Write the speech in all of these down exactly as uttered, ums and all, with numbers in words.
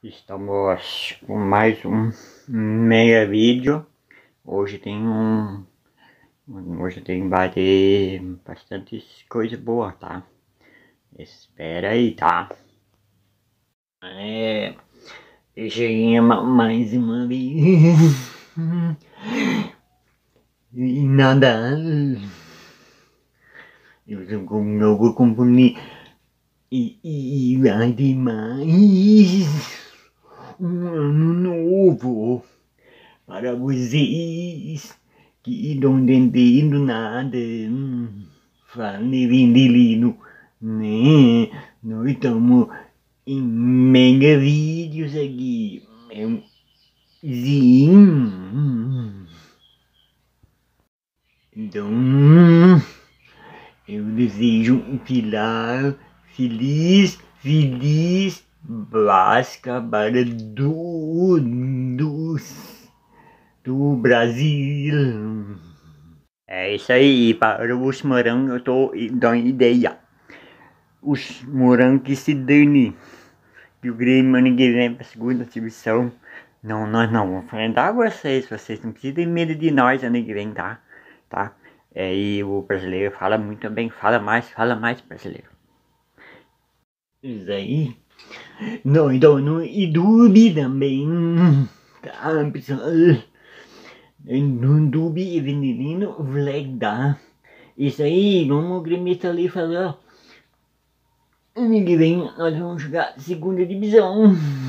Estamos com mais um meia vídeo. Hoje tem um. Hoje tem vai ter bastante coisa boa, tá? Espera aí, tá? É. Eu cheguei mais uma vez. E nada. Eu sou com um novo componente. E, e vai ter mais um ano novo para vocês que não entendendo nada. Hum, fale vendelino, né? Nós estamos em mega vídeos aqui. É um sim. Então, eu desejo um pilar feliz, feliz, Vasca para todos do Brasil. É isso aí, para os morangos eu tô dando ideia. Os morangos que se dane, que o Grêmio ano que vem para a segunda divisão. Não, nós não vamos enfrentar vocês, vocês não precisam ter medo de nós ano que vem, tá? Tá? É, e o brasileiro fala muito bem, fala mais, fala mais brasileiro. Isso aí. Não, então no YouTube também, tá, pessoal? No YouTube, Vendelino Vlog, tá? Isso aí, vamos o gremista ali falar. Ano que vem nós vamos jogar segunda divisão.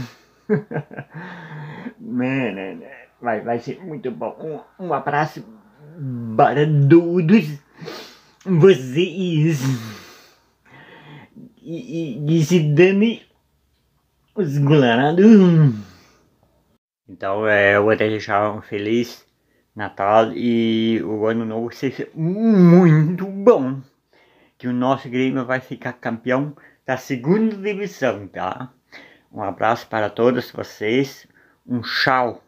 Mano, vai, vai ser muito bom. Um, um abraço para todos vocês. E, e, e se dane os colorados. Então é, eu vou deixar um feliz Natal e o ano novo seja muito bom. Que o nosso Grêmio vai ficar campeão da segunda divisão, tá? Um abraço para todos vocês. Um tchau.